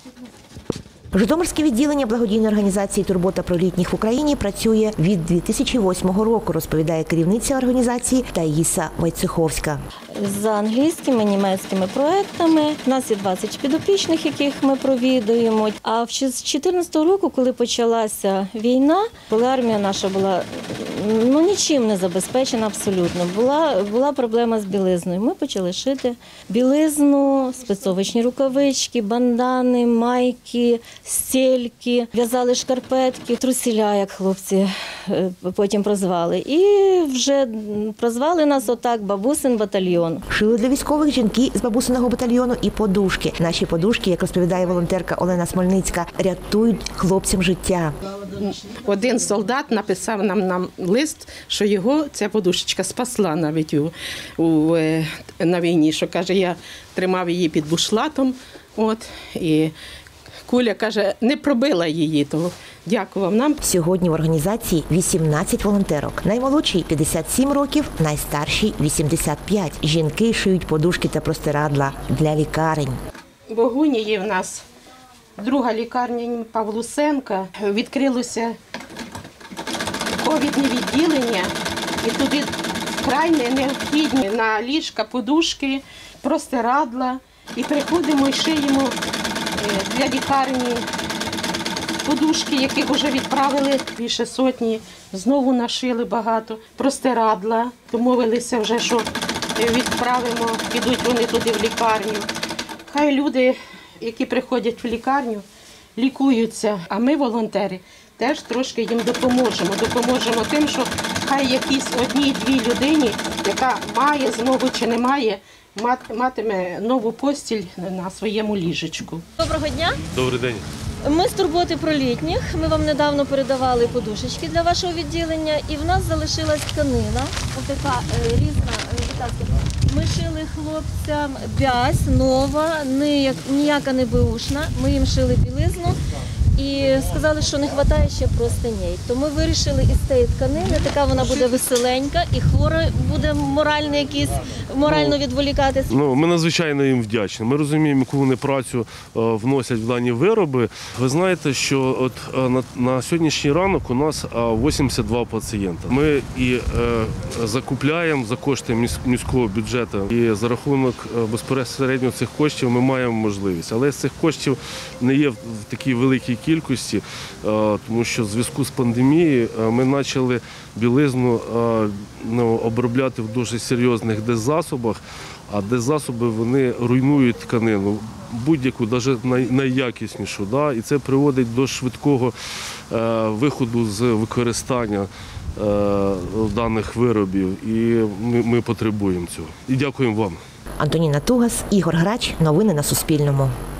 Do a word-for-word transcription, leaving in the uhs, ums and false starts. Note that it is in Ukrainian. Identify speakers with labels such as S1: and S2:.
S1: Житомирське відділення благодійної організації «Турбота про літніх в Україні» працює від дві тисячі восьмого року, розповідає керівниця організації Таїса Войцеховська.
S2: За англійськими, німецькими проектами. У нас є двадцять підопічних, яких ми провідуємо. А з дві тисячі чотирнадцятого року, коли почалася війна, коли армія наша була ну, нічим не забезпечена абсолютно, була, була проблема з білизною. Ми почали шити білизну, спецовочні рукавички, бандани, майки, стельки, в'язали шкарпетки, трусіля, як хлопці потім прозвали. І вже прозвали нас отак «Бабусин батальйон».
S1: Шили для військових жінки з бабусиного батальйону і подушки. Наші подушки, як розповідає волонтерка Олена Смольницька, рятують хлопцям життя.
S3: Один солдат написав нам, нам лист, що його ця подушечка спасла навіть у, у, на війні, що, каже, я тримав її під бушлатом, от, і куля, каже, не пробила її, то дякував нам.
S1: Сьогодні в організації вісімнадцять волонтерок. Наймолодшій – п'ятдесят сім років, найстаршій – вісімдесят п'ять. Жінки шиють подушки та простирадла для лікарень.
S3: В Огунії в нас друга лікарня імені Павлусенка. Відкрилося ковідне відділення, і туди вкрай необхідні на ліжка, подушки, простирадла. І приходимо і шиємо для лікарні подушки, яких вже відправили більше сотні. Знову нашили багато простирадла. Домовилися вже, що відправимо, підуть вони туди в лікарню. Хай люди, які приходять в лікарню, лікуються, а ми, волонтери, теж трошки їм допоможемо. Допоможемо тим, що хай якійсь одній-дві людині, яка має змогу чи не має, матиме нову постіль на своєму ліжечку.
S2: Доброго дня.
S4: Добрий день.
S2: Ми з турботи про літніх. Ми вам недавно передавали подушечки для вашого відділення, і в нас залишилась тканина. Ось така е, різна. Е, ми шили хлопцям бязь, нова, ніяк, ніяка не беушна. Ми їм шили білизну і сказали, що не вистачає ще простиней. То ми вирішили із цієї тканини, така вона буде веселенька, і хворий буде морально якийсь, морально відволікатися. Ну,
S4: ми надзвичайно їм вдячні. Ми розуміємо, яку вони працю вносять в дані вироби. Ви знаєте, що от на, на сьогоднішній ранок у нас вісімдесят два пацієнта. Ми і е, закупляємо за кошти міського бюджету, і за рахунок безпосередньо цих коштів ми маємо можливість. Але з цих коштів не є в такій великій кількості, тому що в зв'язку з пандемією ми почали білизну ну, обробляти в дуже серйозних деззасобах, а деззасоби вони руйнують тканину, будь-яку, навіть най, найякіснішу. Да? І це приводить до швидкого е, виходу з використання е, даних виробів. І ми, ми потребуємо цього. І дякуємо вам.
S1: Антоніна Тугас, Ігор Грач. Новини на Суспільному.